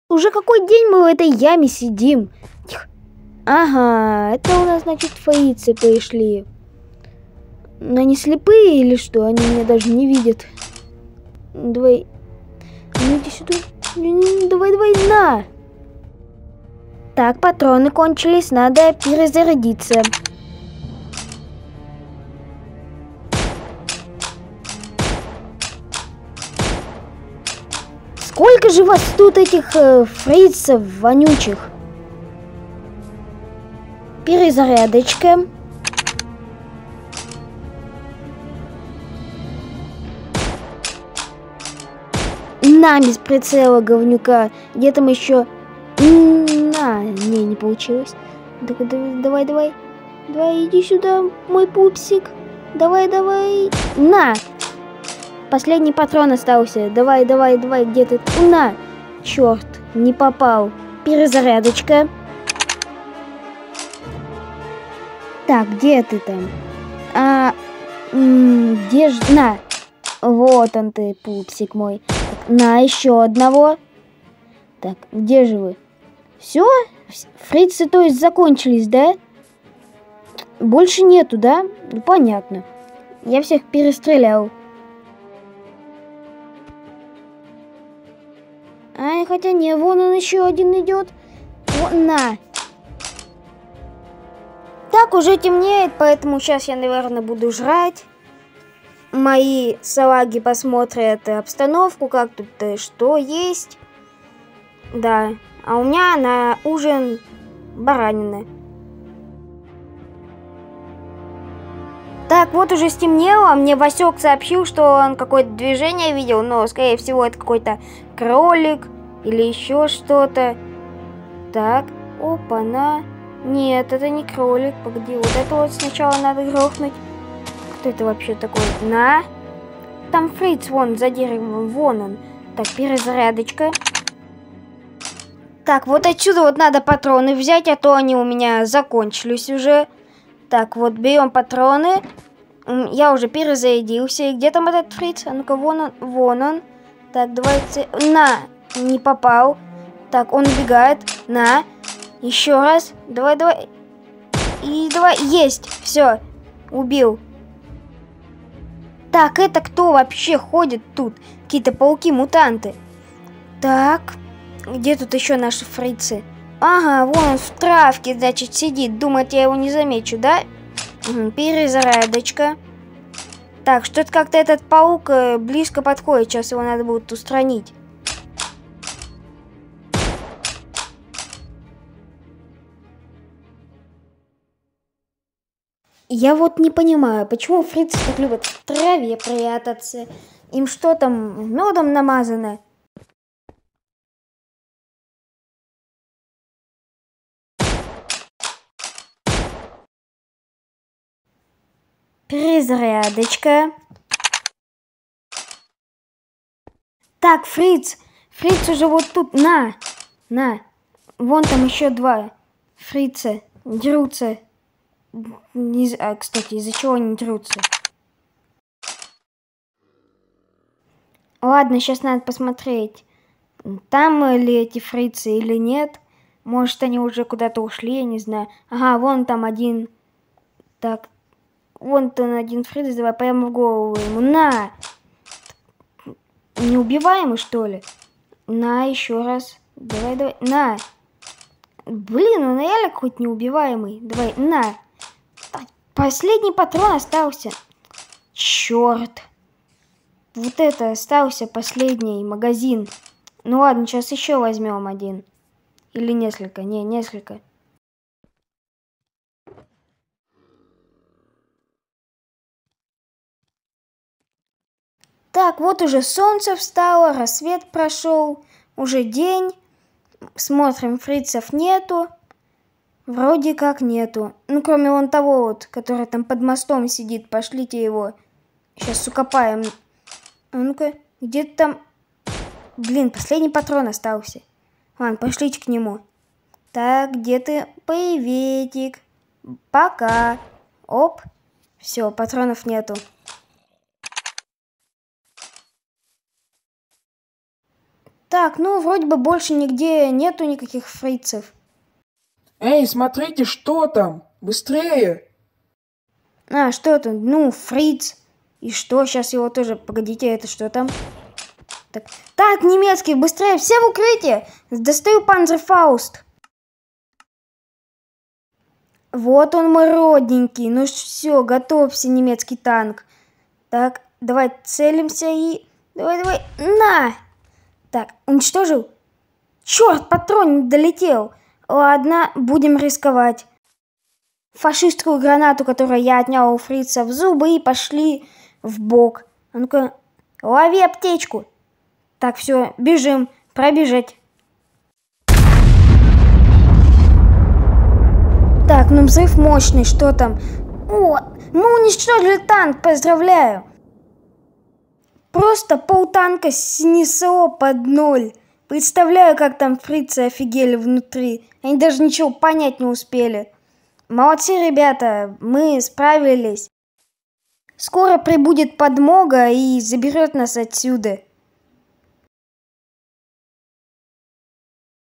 Уже какой день мы в этой яме сидим? Тихо. Ага, это у нас, значит, фрицы пришли. Но они слепые или что? Они меня даже не видят. Давай. Ну иди сюда. Давай, на. Так, патроны кончились, надо перезарядиться. Сколько же вас тут этих фрицев вонючих? Перезарядочка. На, без прицела, говнюка. Где там еще? Не получилось. Давай. Давай, иди сюда, мой пупсик. Давай. На! Последний патрон остался. Давай, где ты? На! Черт, не попал. Перезарядочка. Так, где ты там? Где же? На! Вот он ты, пупсик мой. Так, на, еще одного. Так, где же вы? Все? Фрицы, то есть, закончились, да? Больше нету, да? Ну, понятно. Я всех перестрелял. Хотя не, вон он еще один идет. Вон, на. Так, уже темнеет, поэтому сейчас я, наверное, буду жрать. Мои салаги посмотрят обстановку, как тут что есть. Да, а у меня на ужин баранина. Так, вот уже стемнело, мне Васек сообщил, что он какое-то движение видел, но, скорее всего, это какой-то кролик или еще что-то. Так, опа-на. Нет, это не кролик, погоди, вот это вот сначала надо грохнуть. Кто это вообще такой? На. Там фриц вон за деревом, вон он. Так, перезарядочка. Так, вот отсюда вот надо патроны взять, а то они у меня закончились уже. Так, вот берем патроны. Я уже перезарядился. И где там этот фриц? А ну-ка, вон он. Так, давайте... На! Не попал. Так, он убегает. На! Еще раз. Давай. И давай. Есть! Все. Убил. Так, это кто вообще ходит тут? Какие-то пауки-мутанты. Так, где тут еще наши фрицы? Ага, вон он в травке, значит, сидит. Думает, я его не замечу, да? Перезарядочка. Так, что-то как-то этот паук близко подходит. Сейчас его надо будет устранить. Я вот не понимаю, почему фрицы так любят в траве прятаться. Им что там, медом намазано? Перезарядочка. Так, Фриц уже вот тут. На. Вон там еще два фрица дерутся. Кстати, из-за чего они дерутся? Ладно, сейчас надо посмотреть, там ли эти фрицы или нет. Может, они уже куда-то ушли, я не знаю. Ага, вон там один. Так, вон там один фриц, давай прямо в голову ему. На! Неубиваемый, что ли? На, еще раз. Давай. На! Блин, он реально какой-то неубиваемый. Давай, на! Последний патрон остался. Черт. Вот это остался последний магазин. Ну ладно, сейчас еще возьмем один. Или несколько. Не, несколько. Так, вот уже солнце встало, рассвет прошел. Уже день. Смотрим, фрицев нету. Вроде как нету. Ну, кроме вон того вот, который там под мостом сидит. Пошлите его. Сейчас укопаем. А ну-ка, где-то там... Блин, последний патрон остался. Ладно, пошлите к нему. Так, где ты? Приветик. Пока. Оп. Все, патронов нету. Так, ну вроде бы больше нигде нету никаких фрицев. Эй, смотрите, что там? Быстрее! А, что это? Ну, фриц. И что? Сейчас его тоже... Погодите, это что там? Так, немецкий, быстрее, все в укрытие! Достаю панцерфауст. Вот он мой родненький. Ну все, готовься, немецкий танк. Так, давай целимся и... Давай, на! Так, уничтожил? Черт, патрон не долетел. Ладно, будем рисковать. Фашистскую гранату, которую я отнял у фрица, в зубы и пошли в бок. А ну-ка, лови аптечку. Так, все, бежим, пробежать. Так, ну взрыв мощный, что там? О, мы уничтожили танк, поздравляю. Просто полтанка снесло под ноль. Представляю, как там фрицы офигели внутри. Они даже ничего понять не успели. Молодцы, ребята, мы справились. Скоро прибудет подмога и заберет нас отсюда.